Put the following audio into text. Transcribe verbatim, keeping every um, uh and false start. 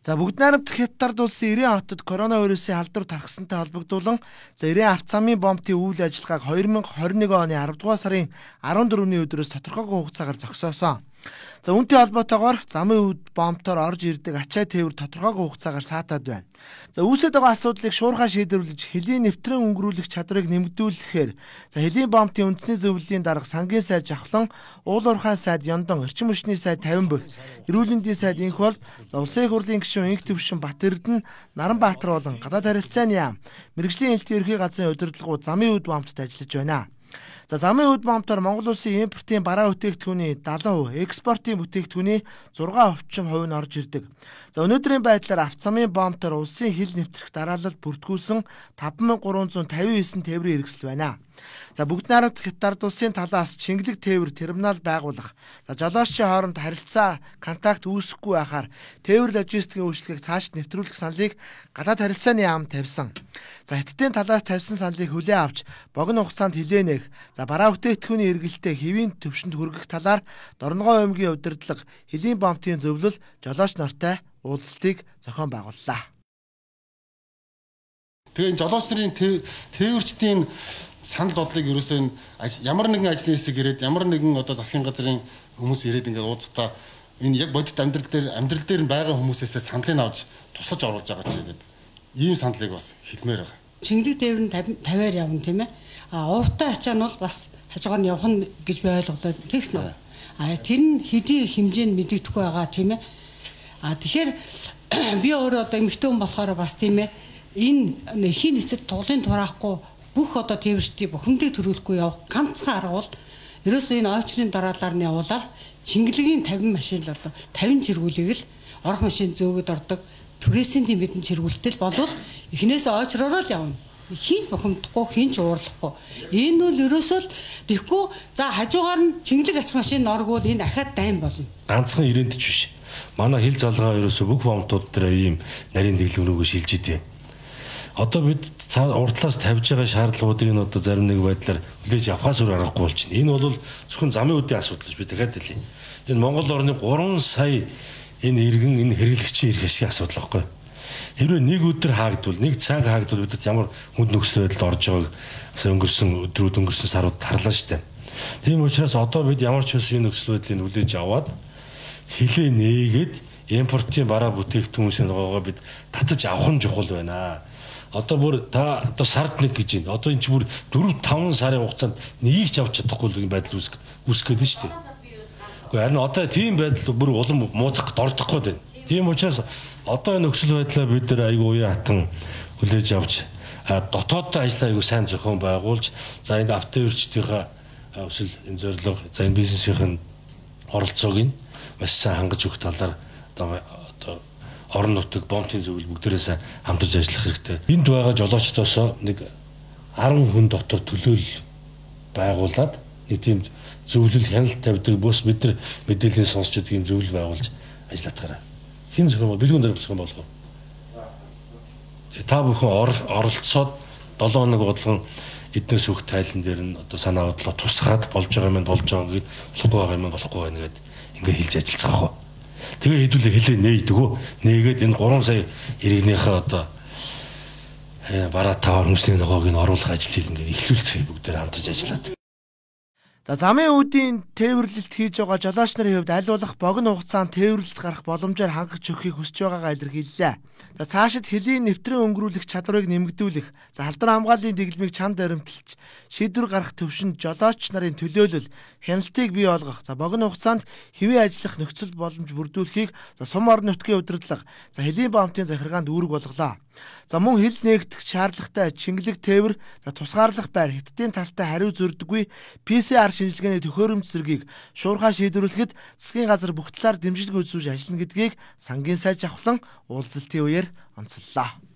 За бүгд найрамдах Хятад улсын Ирээн хотод коронавирусын халдвар тархсантай холбогдуулан за Ирээн авто замын бомбын үйл ажиллагааг две тысячи двадцать one оны twelve дугаар сарын fourteen-ний өдрөөс тодорхойгүй хугацаагаар зогсоосон. За үүнтэй холбоотойгоор замын үүд бомбтоор орж ирдэг ачаа тээвэр тодорхойгүй хугацаагаар саатаад байна. За үүсэт байгаа асуудлыг шуурхай шийдвэрлэж хэлийн нэвтрэн өнгөрүүлэх чадварыг нэмэгдүүлэхээр за хэлийн бомбын үндэсний зөвлөлийн дарга сангийн сайд Жавхлан, уул уурхайн сайд Ёндон, орчин хүчний сайд fifty бүх, эрүүл мэндийн сайд инх бол за улсын их хурлын гишүүн Инх Төвшин Батэрдэн, Наранбаатар болон гадаад харилцааны яам, мэргэжлийн элтийн ерхий газрын удирдлагууд замын үүд бомбтод ажиллаж байна. За замын үүд бомбтоор Монгол улсын импортын бараа бүтээгдэхүүний seventy percent, экспортын бүтээгдэхүүний six percent хувь нь орж ирдэг. За өнөөдрийн байдлаар авто замын бомбтоор улсын хил нэвтрэх дараалал бүртгүүлсэн five thousand three hundred fifty-nine тээврийн хэрэгсэл байна. За бүгд найрамдах Хятад улсын талаас Чингэлэг тээвэр терминал байгуулах, за жолоочийн хооронд харилцаа контакт үүсэхгүй байхаар тээвэр логистикийн үйлчлэгийг цааш нэвтрүүлэх саналыг гадаад харилцааны яам тавьсан. За Хятадын талаас тавьсан саналыг хүлээн авч богино хугацаанд хилээнэх, за бараа бүтээгдэхүүний эргэлтээ хэвийн төвшөнд хүргэх талаар Дорногой аймгийн удирдлага хэлийн бомбын зөвлөл жолооч нартай уулзалтыг зохион байгууллаа. Тэгээ жолооч нарын тээвэрчдийн санал бодлыг ерөөсөө ямар нэгэн ажлын хэсэг ирээд ямар нэгэн одоо засгийн газрын хүмүүс ирээд ингээд уулзтаа энэ яг бодит амьдрал дээр амьдрал дээр байгаа хүмүүсээс саналыг авч тусгаж оруулж байгаа ч гэдэг ийм саналыг бас хэлмээр байгаа. Чингэлэг тээвэр нь тавиар явна тийм ээ. А ууртай ачаа нь бол бас хажуугаар нь явах нь гэж би ойлголоо тэгсэн үү. А тэр нь хэдийн хэмжээнд мэдэгдэхгүй байгаа тийм ээ. А тэгэхээр би өөрөө одоо эмэгтэй хүн болохоор бас тийм ээ энэ хин эцэд тулын тураахгүй бүх одоо тээвэрчдийн бухимдыг төрүүлэхгүй явах ганцхан арга бол ерөөсөө энэ ойчрын дараалаар нь явуулаад Чингэлэгийн fifty машин л одоо fifty чиргүүлийг л орох машин зөөгөд ордог түрээсийн тийм мэдэн чиргүүлтэл болвол эхнээс ойчроор л явна. Хин бухимдахгүй, хин ч уурлахгүй. Энэ бол ерөөсөө л тэгэхгүй за хажуугаар нь Чингэлэг ач машин оргууд энэ ахаад дайм болно. Ганцхан ирээдч биш. Манай хил залгаа ерөөсөө бүх бомбтууд дээр ийм нарийн дэглэмрүүгөө шилж идэв. Одоо бид урдлаас тавьж байгаа шаардлагуудыг нь одоо зарим нэг байдлаар хүлээж авахаас өөр аргагүй болж байна. Энэ бол зөвхөн замын үүдийн асуудал гэж би дахиад хэлье. Энэ Монгол орны three сая энэ иргэн энэ хэрэглэгчийн ирэх ашигын асуудал байхгүй. Хэрвээ нэг өдөр хаагдвал, нэг цаг хаагдвал бидэд ямар хүнд нөхцөл байдалд орж байгааг сая өнгөрсөн өдрүүд өнгөрсөн сарууд тарлаа шүү дээ. Тийм учраас одоо бид ямар ч үс энэ нөхцөл байдлыг хүлээж аваад хилээ нээгээд импортын бараа бүтээгдэхүүнээс ногоогоо бид татаж авах нь чухал байна. Одоо бүр та одоо сард нэг гэж байна. Одоо энэ ч бүр four five сарын хугацаанд нэгийг ч авч чадахгүй л байдал үүсэх үүсэх гээд нь шүү дээ. Гэхдээ харин одоо тийм байдал бүр улам муудах дордох гээд байна. Тийм учраас одоо энэ нөхцөл байдлаа бид нар айгүй уян хатан хүлээж авч дотооддоо ажиллаа айгүй сайн зохион байгуулж за энэ автоэрчдийнхаа өсөл энэ зорилго за энэ бизнесийн оролцоог нь маш сайн хангаж өгөх талаар одоо орон нутаг бомбын зөвлөл бүгдээрээс хамтарч ажиллах хэрэгтэй. Энд байгаа жолоочдоосоо нэг ten хүн дотор төлөөлөл байгуулад нэг тийм зөвлөл хяналт тавьдаг бус бид нар мэдээллийн сонсч байгаа юм зөвлөл байгуулж ажилладаг. Хин зөвхөн бэлгүүн дээр босгон болгоо. Та бүхэн оролцоод seven хоног бодлогон эднээс өөх тайлан дээр нь одоо санаа бодлоо тусгаад болж байгаа юм болж байгааг болохгүй байгаа юм болохгүй байна гэд ингээ хэлж ажиллацгаах. Тэгээ хэдүүлээ хэлээ нээдэгөө нээгээд энэ three сая иргэнийхээ одоо бараа тавар хүмүүсийн ногоог нь оруулах ажлыг ингээ эхлүүлцгээе бүгдээр хамтарч ажиллаад. За замын үүдийн тээвэрлэлт хийж байгаа жолооч нарын хувьд аль болох богино хугацаанд тээвэрлэлт гарах боломжоор хангаж өгөхийг хүсэж байгаагаа илэрхийллээ. За цаашид хэлийн нэвтрэн өнгөрүүлэх чадварыг нэмэгдүүлэх, за халдвар хамгааллын дэглэмийг чанд баримталж, шийдвэр гарах төвшөнд жолооч нарын төлөөлөл, хяналтыг бий болгох, за богино хугацаанд хэвийн ажиллах нөхцөл боломж бүрдүүлэхийг за сум орон нутгийн удирдлага, за хэлийн бомбын захиргаанд үүрэг болголоо. За мөн хил нээгдэх шаардлагатай Чингэлэг тээвэр, за тусгаарлах байр Хятадын талтай хариу зөрдөггүй пи си ар шинжилгээний төхөөрөмж зэргийг шуурхай шийдвэрлэхэд засгийн газар бүх талаар дэмжлэг үзүүлж ажиллана гэдгийг сангийн сайд Жавхлан уулзалтын үеэр онцоллоо.